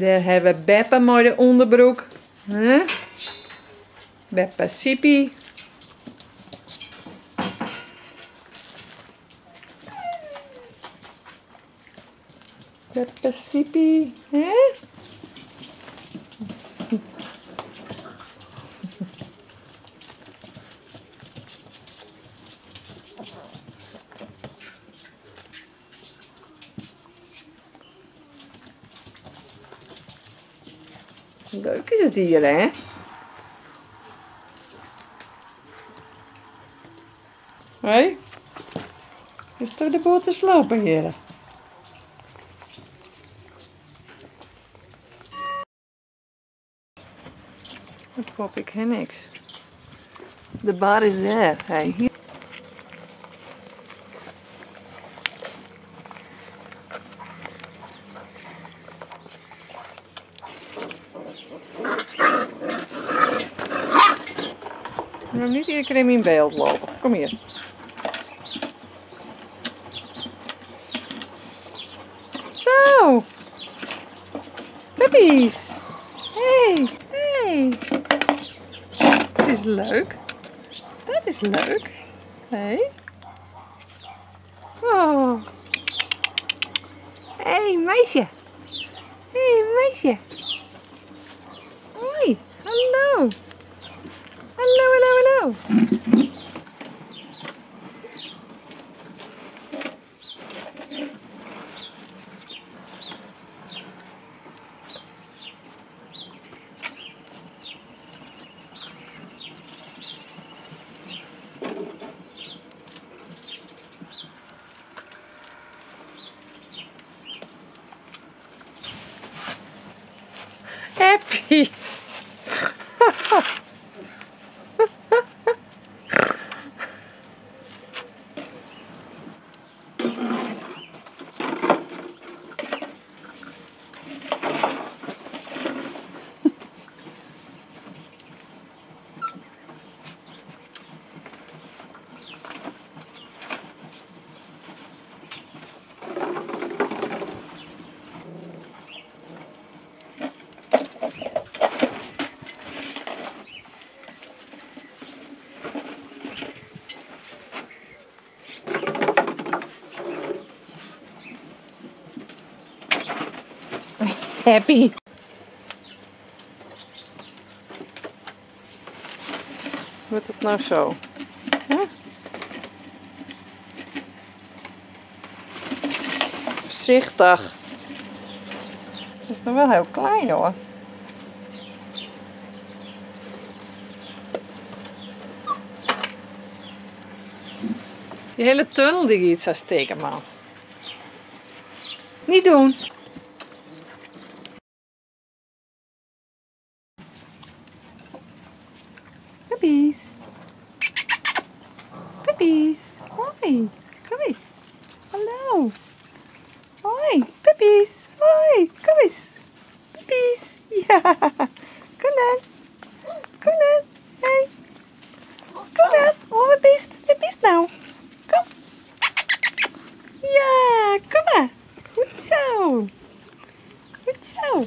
Daar hebben we Beppe met de onderbroek. Huh? Beppe Sippie. Beppe Sippie. Huh? Leuk is het hier, hè? Hé? Is toch de boot te slopen hier? Dat hoop ik geen niks. De bar is daar. Hey, hier. Nou, niet iedere keer in mijn beeld lopen. Kom hier. Zo. Puppies. Hey, hey. Dat is leuk. Dat is leuk. Hey. Oh. Hey, meisje. Hey, meisje. Hoi. Hallo. Hallo, hallo, hallo. Happy. Happy. Wordt het nou zo? Huh? Voorzichtig. Het is nog wel heel klein hoor. Die hele tunnel die iets zou steken, man. Niet doen. Puppies. Puppies. Hoi. Kom eens. Hallo. Hoi. Puppies. Hoi. Kom eens. Puppies. Ja. Kom dan. Kom dan. Hey. Kom dan. Oh, wat best. Wat best nou? Kom. Ja, kom maar. Goed zo. Goed zo.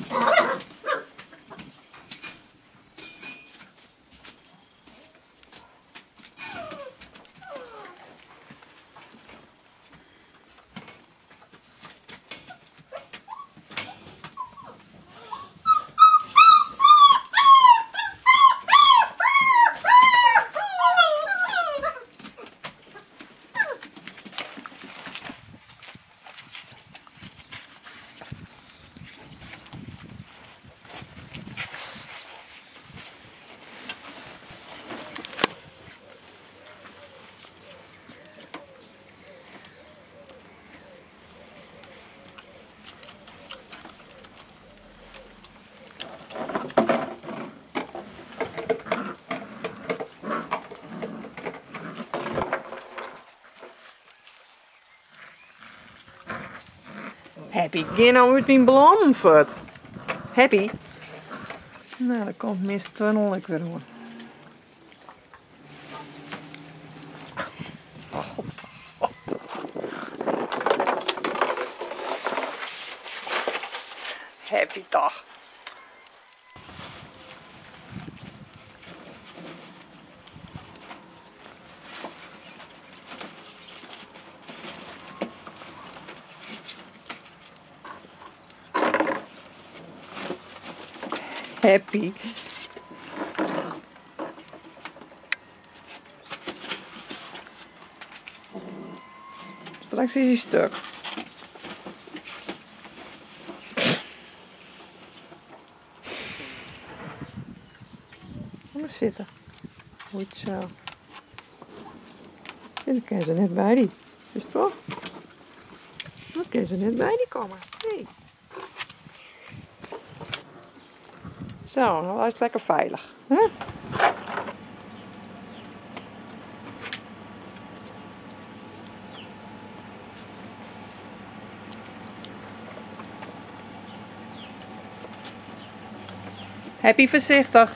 Happy, ga nou uit mijn bloem voort. Happy. Nou, dan komt Miss Tunnel ik weer hoor. Happy. Happy toch. Happy. Straks is hij stuk. Kom maar zitten. Goed zo. En dan kan ze net bij die. Is het toch? Dan kan ze net bij die komen. Nee. Zo, nou is het lekker veilig. Hè? Happy voorzichtig.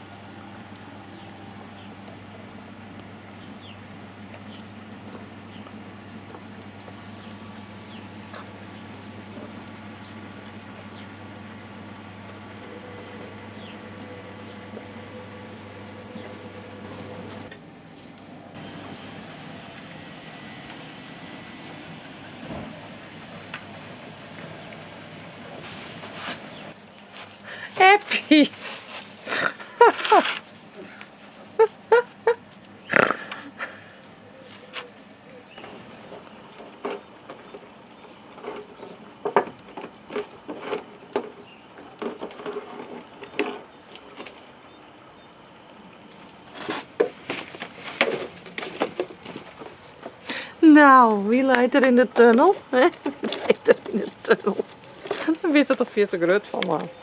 Happy. Nou, wie leidt er in de tunnel? Wie leidt er in de tunnel? Dan weet het toch veel te groot van, maar.